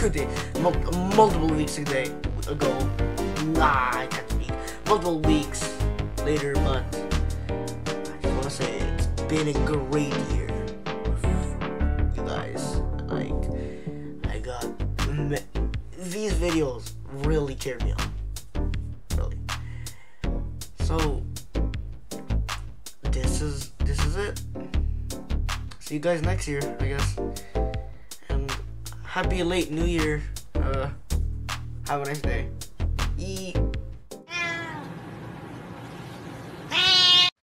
few days, multiple weeks ago. I can't speak. Multiple weeks later, but I just want to say it's been a great year with you guys. Like, I got these videos really cheer me up, really. So this is it. See you guys next year, I guess. And happy late New Year. Have a nice day.